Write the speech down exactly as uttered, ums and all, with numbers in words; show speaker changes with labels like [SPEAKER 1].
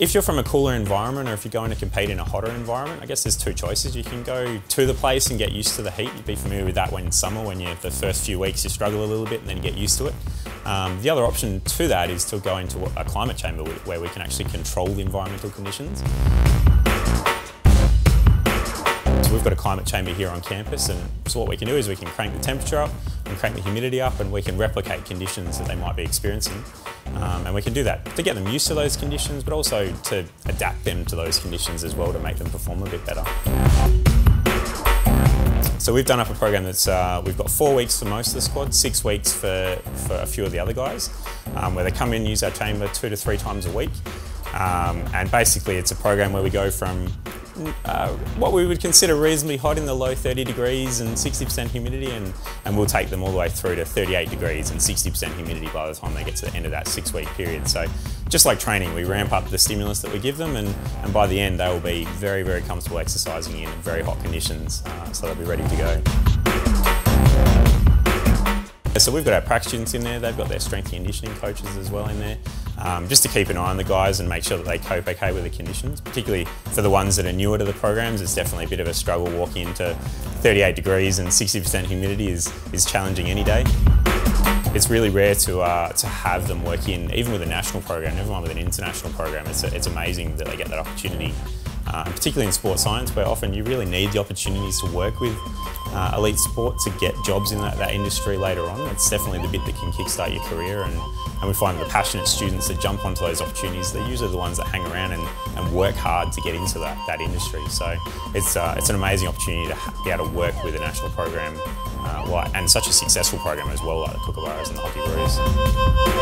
[SPEAKER 1] If you're from a cooler environment or if you're going to compete in a hotter environment, I guess there's two choices. You can go to the place and get used to the heat. You'd be familiar with that when in summer, when you the first few weeks you struggle a little bit and then you get used to it. Um, the other option to that is to go into a climate chamber where we can actually control the environmental conditions. So we've got a climate chamber here on campus, and so what we can do is we can crank the temperature up and crank the humidity up, and we can replicate conditions that they might be experiencing. Um, and we can do that to get them used to those conditions, but also to adapt them to those conditions as well to make them perform a bit better. So we've done up a program that's, uh, we've got four weeks for most of the squad, six weeks for, for a few of the other guys, um, where they come in, use our chamber two to three times a week. Um, and basically it's a program where we go from uh, what we would consider reasonably hot in the low thirty degrees and sixty percent humidity, and, and we'll take them all the way through to thirty-eight degrees and sixty percent humidity by the time they get to the end of that six week period. So just like training, we ramp up the stimulus that we give them, and, and by the end they will be very, very comfortable exercising in very hot conditions, uh, so they'll be ready to go. So we've got our prac students in there, they've got their strength and conditioning coaches as well in there, um, just to keep an eye on the guys and make sure that they cope okay with the conditions. Particularly for the ones that are newer to the programs, it's definitely a bit of a struggle walking into thirty-eight degrees and sixty percent humidity is, is challenging any day. It's really rare to, uh, to have them work in, even with a national program, never mind with an international program. It's, it's amazing that they get that opportunity. Uh, and particularly in sports science, where often you really need the opportunities to work with uh, elite sport to get jobs in that, that industry later on. It's definitely the bit that can kickstart your career, and, and we find the passionate students that jump onto those opportunities, they're usually the ones that hang around and, and work hard to get into that, that industry. So it's, uh, it's an amazing opportunity to be able to work with a national program uh, and such a successful program as well, like the Kookaburras and the Hockey Brews.